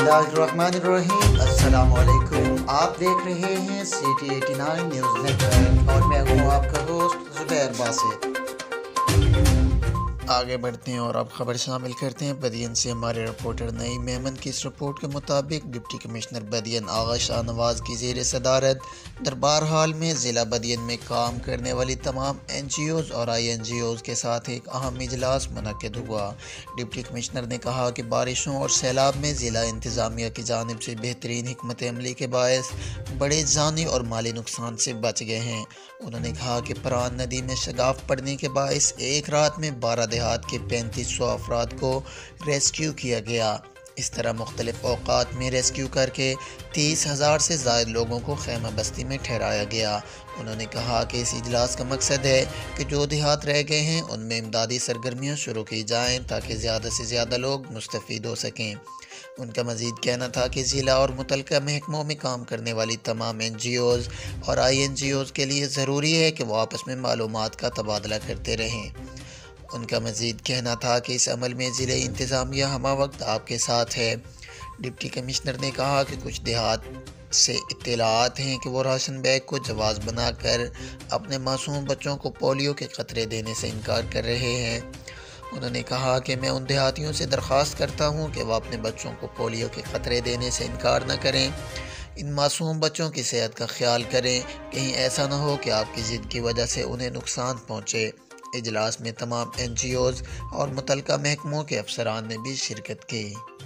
बिस्मिल्लाहिर्रहमानिर्रहीम। अस्सलाम वालेकुम। आप देख रहे हैं CT89 न्यूज़ नेटवर्क और मैं हूँ आपका होस्ट ज़ुबैर बासित। आगे बढ़ते हैं और अब खबर शामिल करते हैं बदियन से। हमारे रिपोर्टर नईम मेमन की इस रिपोर्ट के मुताबिक डिप्टी कमिश्नर बदियन आगा शाहनवाज की ज़ेर सदारत दरबार हाल में ज़िला बदियन में काम करने वाली तमाम NGOs और INGOs के साथ एक अहम इजलास मुनक्किद हुआ। डिप्टी कमिश्नर ने कहा कि बारिशों और सैलाब में ज़िला इंतज़ामिया की जानिब से बेहतरीन हिकमत अमली के बायस बड़े जानी और माली नुकसान से बच गए हैं। उन्होंने कहा कि परान नदी में शगाफ पड़ने के बायस एक रात में 12 देहात के 3500 अफराद को रेस्क्यू किया गया। इस तरह मुख्तलिफ औकात में रेस्क्यू करके 30,000 से ज़ायद लोगों को खैमा बस्ती में ठहराया गया। उन्होंने कहा कि इस इजलास का मकसद है कि जो देहात रह गए हैं उनमें इमदादी सरगर्मियाँ शुरू की जाएँ ताकि ज़्यादा से ज़्यादा लोग मुस्तफ़ीद हो सकें। उनका मज़ीद कहना था कि ज़िला और मुतल्लिका महकमों में काम करने वाली तमाम NGOs और INGOs के लिए ज़रूरी है कि वो आपस में मालूमात का तबादला करते रहें। उनका मज़ीद कहना था कि इस अमल में ज़िले इंतज़ामिया हमा वक्त आपके साथ है। डिप्टी कमिश्नर ने कहा कि कुछ देहात से इत्तलाआत हैं कि वो राशन बैग को जवाज़ बनाकर अपने मासूम बच्चों को पोलियो के ख़तरे देने से इनकार कर रहे हैं। उन्होंने कहा कि मैं उन देहातियों से दरख्वास्त करता हूँ कि वह अपने बच्चों को पोलियो के ख़तरे देने से इनकार न करें। इन मासूम बच्चों की सेहत का ख्याल करें, कहीं ऐसा न हो कि आपकी ज़िद की वजह से उन्हें नुकसान पहुँचे। इजलास में तमाम NGOs और मुतल्लिका महकमों के अफसरान ने भी शिरकत की।